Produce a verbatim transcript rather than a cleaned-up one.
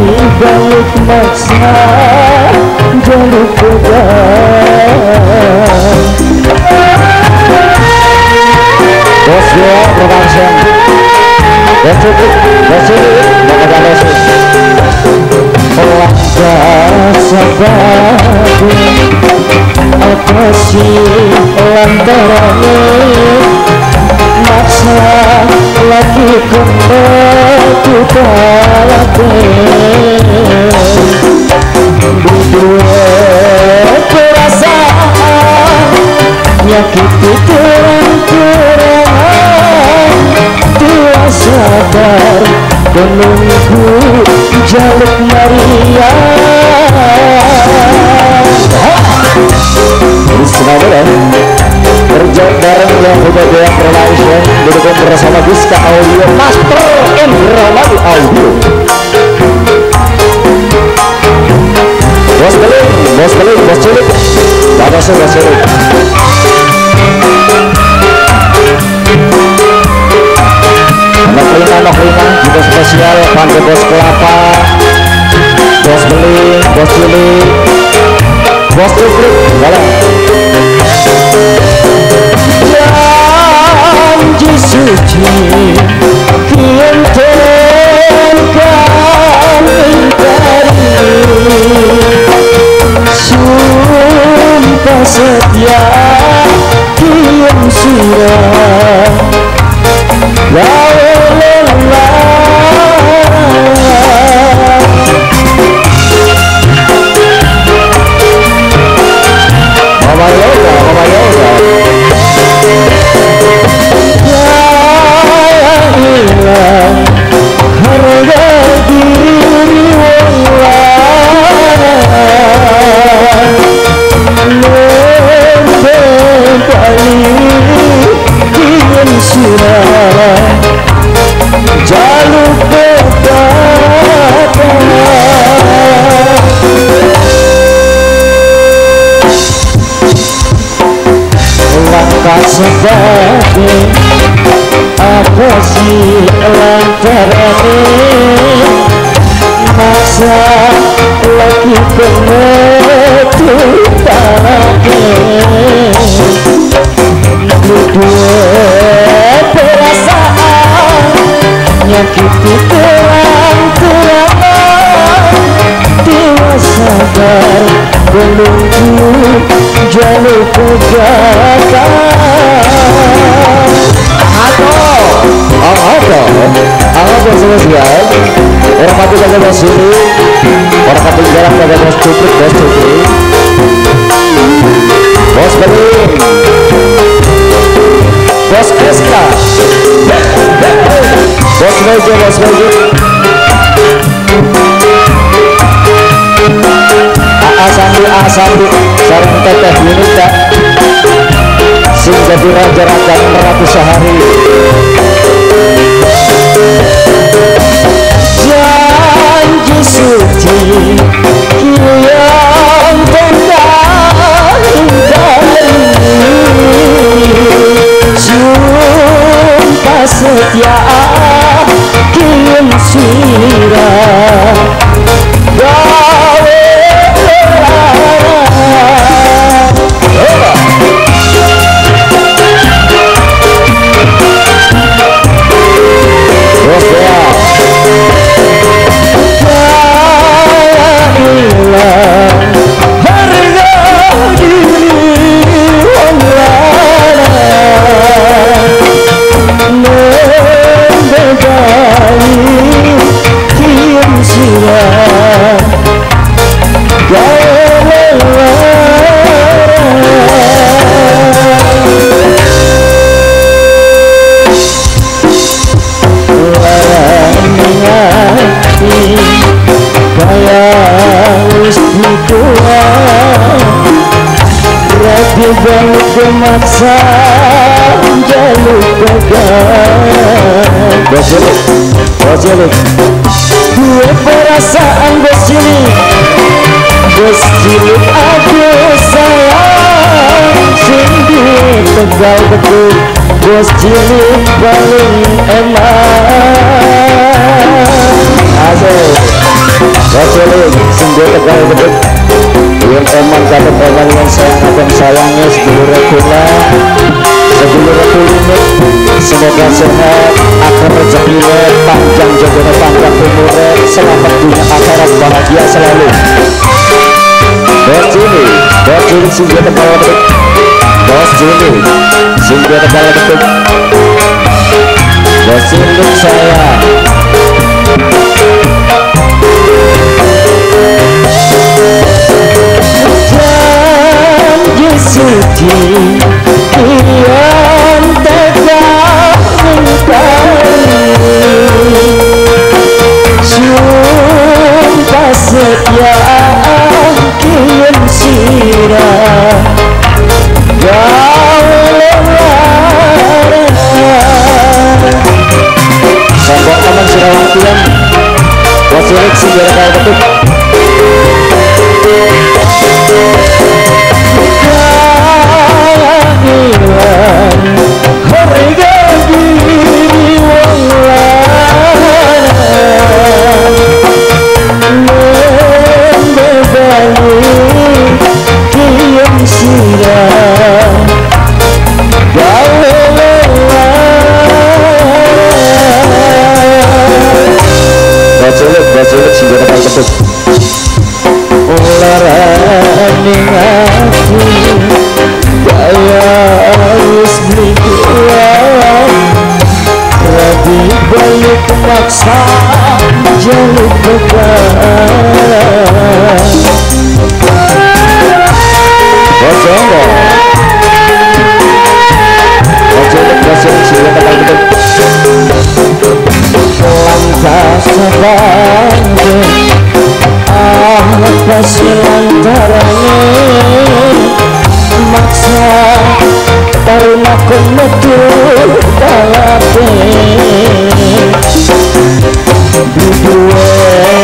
balik maksa jalur pegang. Bos ya production dan cukup bersih maka bersih pelanggar sabadi apa sih lantarannya maksa lagi kembali balik berdua perasaan nyakiti kurang-kurangan tua sadar menunggu jaluk Maria. Bismillah kerja bareng yang sudah goyang production didukung bersama Giska Audio Master Indramadi Audio. Bos Beling, bos Beling, bos cilik bagus bos cilik. Anak lima, anak lima juga spesial pantai bos kelapa, bos Beling, bos cilik, bos cilik boleh. Janji suci kian tekan ingkari, sumpah setia kian surah gawe lelah. Mama Yoga, Mama Yoga hilang harga diri walah membebani ingin surah jalur berkata langkah sebagai apa sih lantarannya masa lagi penutupannya dua perasaan nyakiti kurang-kurangan tua sadar menunggu jalur pegangan. Apa? Apa spesial? Orang mati kagak bos sini, orang mati jarak kagak bos cukup bos cukup. Bos Beling, bos Eska, bos Meja, bos Meja. A Sandi, A Sandi, sarang teteh Yunita, sing jadi raja raja meratus sehari. Janji suci kian tekan ingkari, sumpah setia kian sirah gawe memaksa jalur pegang. Bos cilik, bos cilik, dua perasaan bos cilik, bos cilik aku sayang, sendiri tegal betul, bos cilik paling emak. Asik. Singgih Tegal Gedeg yang eman kata eman yang sayang abang sayangnya sedulur gula sedulur kulinik semoga sehat akan rezekinya panjang jodohnya panjang umurnya selamat dunia akhirat bahagia selalu. Bos Juli Bos Juli Singgih Tegal Gedeg Bos Juli Singgih Tegal Gedeg Bos Juli saya suci yang tegak mengkali sumpah setia kian sirah gaulan sambok teman Sirawang Tian wasilik Singgih Tegal Gedeg Bajulik Singgih Tegal Gedeg olaraning aku gaya wis mlikuan rabi bayu paksa jaluk beban Bojonggo Bajulik Bajulik Singgih Tegal Gedeg lantas sabande apa silantarane maksa taruna metu balape duwe